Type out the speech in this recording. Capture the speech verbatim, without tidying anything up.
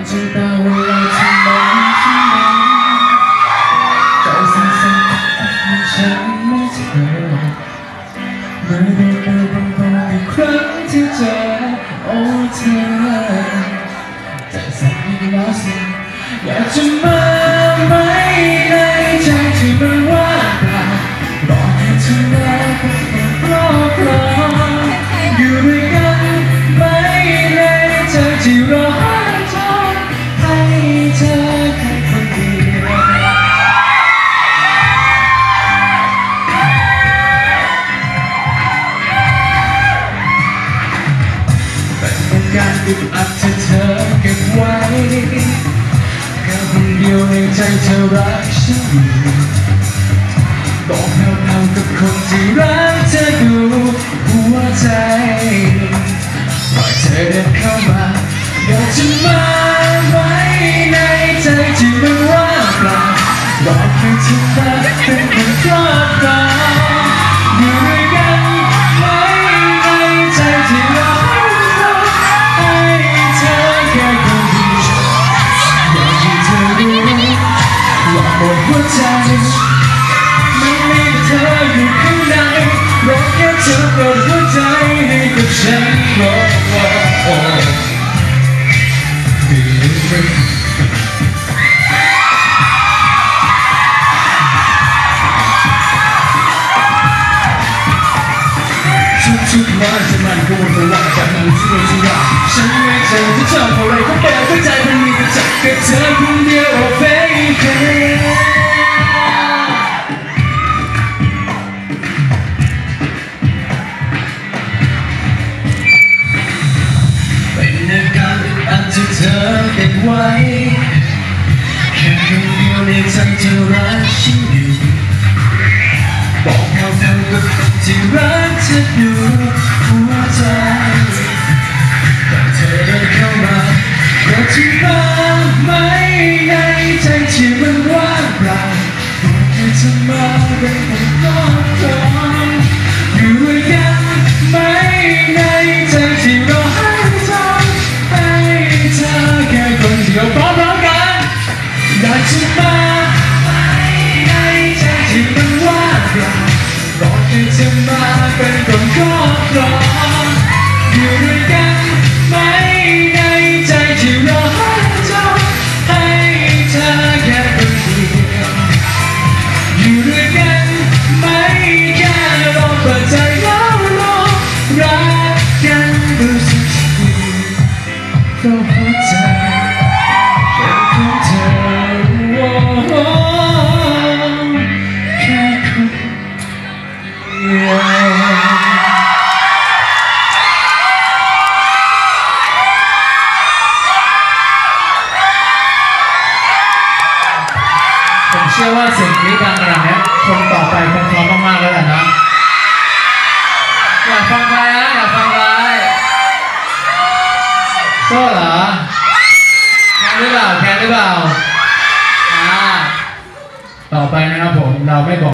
จะตาเวลาที่มองที่มองใจสั่นๆให้ฉันและเธอเมื่อได้เมื่อบางบางอีกครั้งที่เจอโอ้เธอใจสั่นอีกแล้วสิอยากจะมาไหมในใจที่มันว่างเปล่าบอกให้เธอได้รอบรออยู่ด้วยกันไหมในใจที่รอให้เธอแค่คนเดียวเป็นการอึดอัดที่เธอเก็บไว้แค่คนเดียวในใจเธอรักฉันอยู่บอกแผ่วๆกับคนที่รักเธอดูหัวใจปล่อยเธอเดินเข้ามาอยากจะมาไว้ในใจที่มันว่างเปล่าบอกให้เธอมาเป็นคนครอบครองอยู่ด้วยกันไว้ในใจที่รอให้เธอแค่คนเดียวอยากให้เธอรู้ว่าหมดหัวใจไม่มีเธออยู่ข้างในรักแค่เธอเปิดหัวใจให้กับฉันรอทุกวันจะมันก็วนไปว่าจากนั้นที่เราจะรักฉันไม่เจอที่ชอบอะไรก็เปิดหัวใจมันมีแต่จับกับเธอคนเดียว oh baby เป็นอาการอึดอัดที่เธอเก็บไว้แค่คนเดียวในใจเธอรักฉันอยู่บอกเขาเธอกับคนที่รักเธออยู่หัวใจแต่เธอเดินเข้ามาอยากจะมาไหมในใจที่มันว่างเปล่าบอกให้เธอมาเป็นคนรอบครองอยู่ด้วยกันไหมในใจที่รอให้เธอให้เธอแค่คนเดียวพร้อมๆกันอยากจะมาไหมในใจที่มันว่างเปล่าบอกให้เธอมาเป็นคนครอบครองอยู่ด้วยกันไหมในใจที่รอให้เธอให้เธอแค่คนเดียวอยู่ด้วยกันไหมแค่ลองเปิดใจแล้วลองรักกันดูสักทีเพราะหัวใจเป็นของเธอแค่คนเดียวผมเชื่อว่าเสียงนี้ดังขนาดนี้คนต่อไปคงพร้อมมากๆแล้วแหละนะอยากฟังใครนะอยากฟังใครโซ่เหรอแคนหรือเปล่าแคนหรือเปล่าอ่าต่อไปนะครับผมเราไม่บอก